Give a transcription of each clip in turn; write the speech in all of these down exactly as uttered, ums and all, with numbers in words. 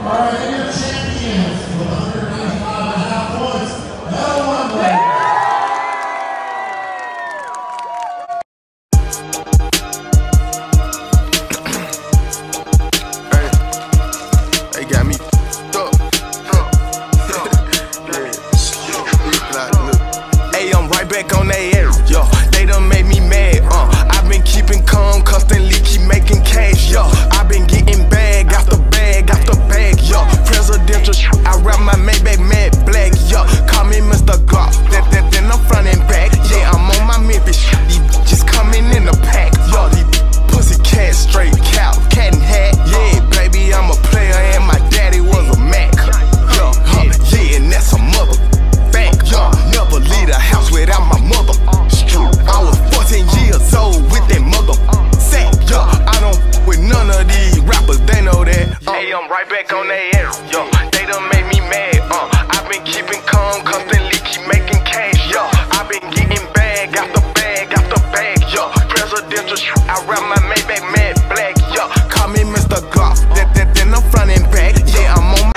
Back on they air, yo, they done made me mad, uh, I've been keeping calm, constantly keep making cash, yo, I've been getting bag after bag after bag, yo, presidential sh I rap my Maybach matte black, yo, call me Mister Glock, that, that, then I'm front and back, yeah, I'm on my Memphis sh these bitches coming in the pack, yo, these pussy cats, straight cow, cat and hat, yeah, baby, I'm a player and my daddy was a Mac, yo, huh, yeah, and that's a mother. Yo, never leave the house without my mother. I was fourteen years old with that mother sack. Yo, I don't f with none of these rappers, they know that. Uh. Hey, I'm right back on their ass. Yo, they done made me mad. Uh, I've been keeping calm, constantly keep making cash. Yo, I've been getting bag after bag after bag. Yo, presidential sh I rap my Maybach matte black. Yo, call me Mister Glock. That, that, then I'm front and back. Yeah, I'm on my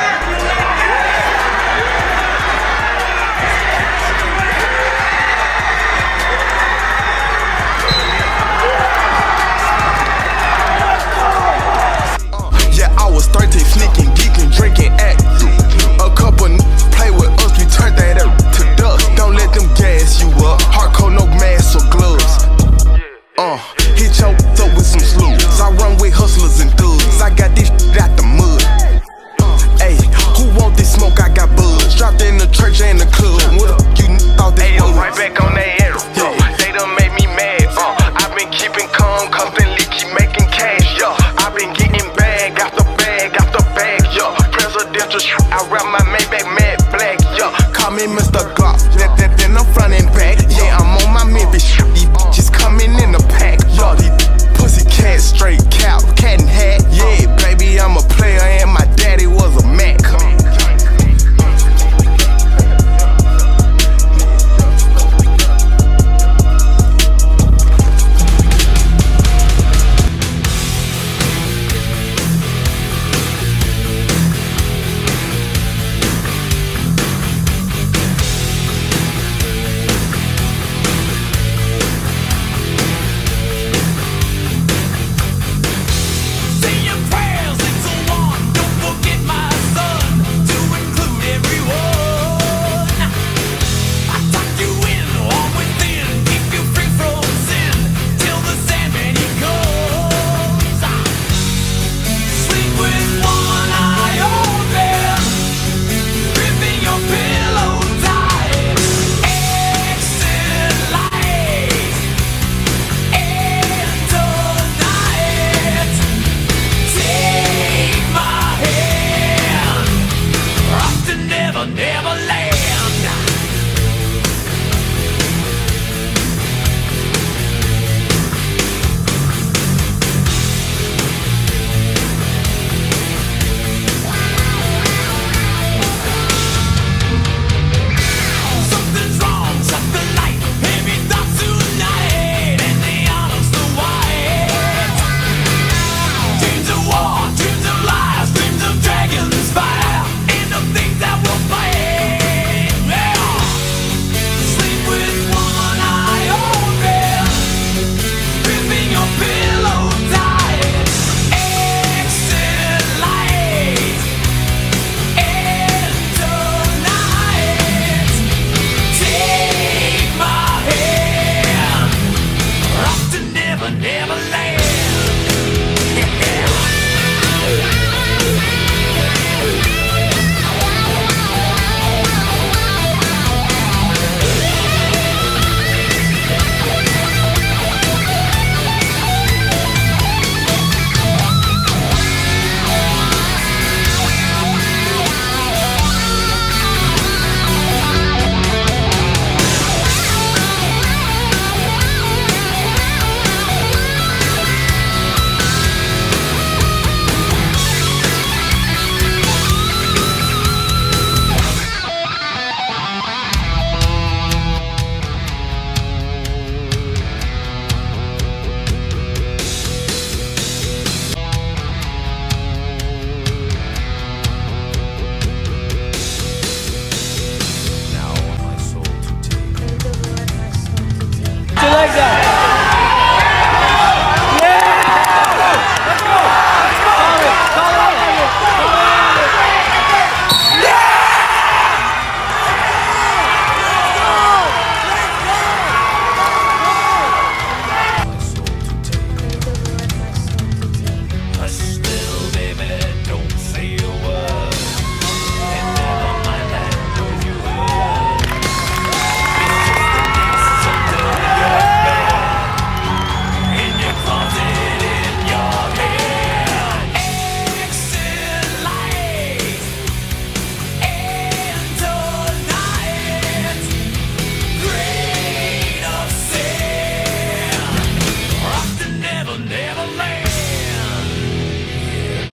thirteen, sneaking, geeking, drinking, acting. A couple n play with us, we turn that up to dust. Don't let them gas you up. Hardcore, no mask or gloves. Uh, hit your up with some slugs. I run with hustlers and thugs. I got this shit out the mud. Hey, who want this smoke? I got buzz. Dropped in the church and the club. What up, you thought this was? Hey, I'm right back on that air. Yo, they done made me mad. Uh, I've been keeping calm, constantly keep making cash. Yo, I've been getting bag after bag after bag, yo, presidential sh I rap my